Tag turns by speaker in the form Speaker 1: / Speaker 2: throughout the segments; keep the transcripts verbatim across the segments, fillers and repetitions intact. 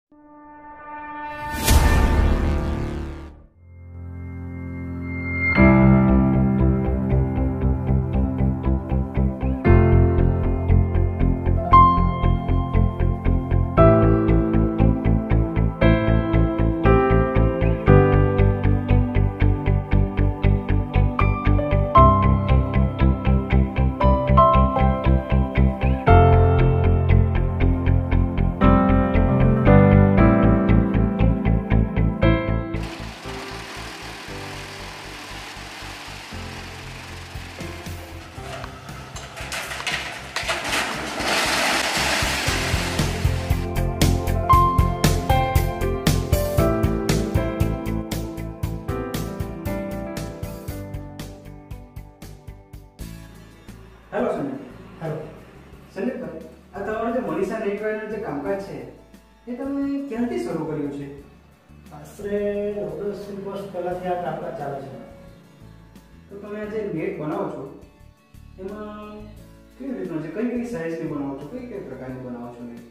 Speaker 1: Hello Sandeep. Hello Sandeep भाई, आ તમારો જે મનીષા નેટ વાયરનું જે કામકાજ છે એ તમે ક્યાંથી શરૂ કર્યું છે?
Speaker 2: આશરે દસ વર્ષ પહેલાથી આ કામકાજ ચાલે છે.
Speaker 1: તો તમે આ જે નેટ બનાવો છો એમાં કેવી રીતનું છે, કઈ કઈ સાઇઝની બનાવો છો, કઈ કઈ પ્રકારની બનાવો છો નેટ?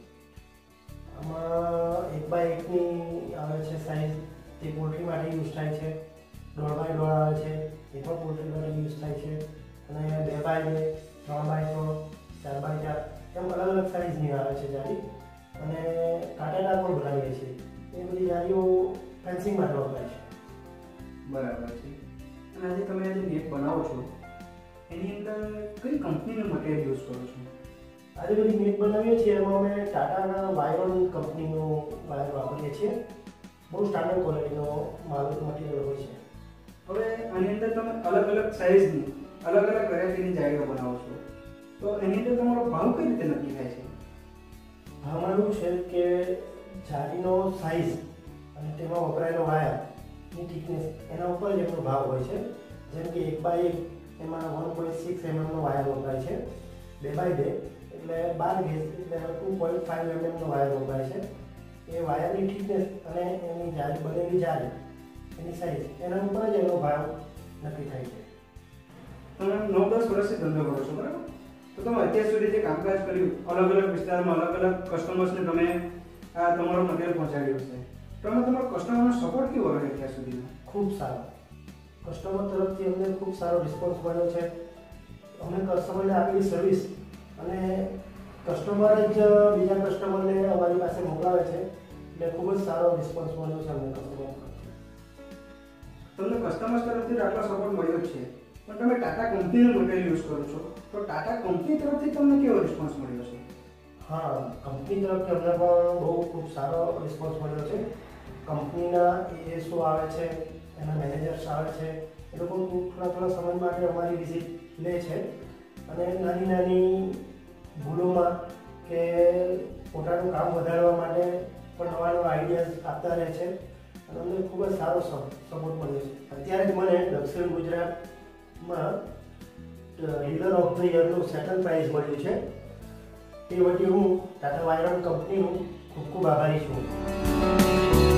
Speaker 2: આમાં એક બાય એકની આવે છે સાઇઝ, તે પોલ્ટ્રી માટે યુઝ થાય છે. દોઢ બાય દોઢ આવે છે, એ પણ પોલ્ટ્રી માટે યુઝ થાય છે. અને બે બાય બે, ત્રણ બાય ત્રણ, ચાર બાય ચાર એમ અલગ અલગ સાઇઝની આવે છે જાળી. અને કાંટાદાર પણ બનાવીએ છીએ. એ બધી જાળીઓ ફેન્સિંગ માટે વપરાય છે.
Speaker 1: બરાબર છે. અને આજે તમે આજે નેટ બનાવો છો એની અંદર કઈ કંપનીનું મટીરિયલ યુઝ કરો છો?
Speaker 2: આજે બધી નેટ બનાવીએ છીએ એમાં અમે ટાટાના વાયરોન કંપનીનો વાયર વાપરીએ છીએ. બહુ સ્ટાન્ડર્ડ ક્વોલિટીનો માલ મટીરિયલ હોય છે.
Speaker 1: હવે આની અંદર તમે અલગ અલગ સાઇઝની અલગ અલગ વેરાયટીની જાળીઓ બનાવો છો, તો એની અંદર તમારો ભાવ કઈ રીતે નક્કી થાય છે?
Speaker 2: ભાવમાં એવું છે કે જાળીનો સાઇઝ અને તેમાં વપરાયેલો વાયરની થિકનેસ એના ઉપર જ એમનો ભાવ હોય છે. જેમ કે એક બાય એક એમાં વન પોઈન્ટ સિક્સ એમએમનો વાયર વપરાય છે. બે બાય બે એટલે બાર ગેજ એટલે ટુ પોઈન્ટ ફાઈવ એમએમનો વાયર વપરાય છે. એ વાયરની થિકનેસ અને એની જાળી બનેલી જાળી એની સાઇઝ એના ઉપર જ એનો ભાવ નક્કી થાય છે.
Speaker 1: તમે નવ દસ વર્ષથી ધંધો કરો છો, બરાબર? તો તમે અત્યાર સુધી જે કામકાજ કર્યું, અલગ અલગ વિસ્તારમાં અલગ અલગ કસ્ટમર્સને તમે આ તમારો મટીરિયલ પહોંચાડ્યું છે, તો અમે તમારો કસ્ટમરનો સપોર્ટ કેવો રહ્યો અત્યાર સુધીમાં?
Speaker 2: ખૂબ સારો. કસ્ટમર તરફથી અમને ખૂબ સારો રિસ્પોન્સ મળ્યો છે. અમે કસ્ટમરને આપેલી સર્વિસ અને કસ્ટમર જ બીજા કસ્ટમરને અમારી પાસે મોકલાવે છે, એટલે ખૂબ જ સારો રિસ્પોન્સ મળ્યો છે અમને કસ્ટમર તરફથી.
Speaker 1: તમને કસ્ટમર્સ તરફથી આટલો સપોર્ટ મળ્યો છે, પણ તમે ટાટા કંપનીનું મટીરિયલ યુઝ કરો છો, તો ટાટા કંપની તરફથી તમને કેવો રિસ્પોન્સ મળ્યો છે?
Speaker 2: હા, કંપની તરફથી અમને પણ બહુ ખૂબ સારો રિસ્પોન્સ મળ્યો છે. કંપનીના એએસઓ આવે છે, એના મેનેજર્સ આવે છે, એ લોકો થોડા થોડા સમય માટે અમારી વિઝિટ લે છે અને નાની નાની ભૂલોમાં કે પોતાનું કામ વધારવા માટે પણ નવા નવા આઈડિયાઝ આપતા રહે છે અને અમને ખૂબ જ સારો સપોર્ટ મળ્યો છે. અત્યારે જ મને દક્ષિણ ગુજરાતમાં ડીલર ઓફ ધ યરનું સેકન્ડ પ્રાઇઝ મળ્યું છે. એ વટી હું ટાટા વાયરોન કંપનીનું ખૂબ ખૂબ આભારી છું.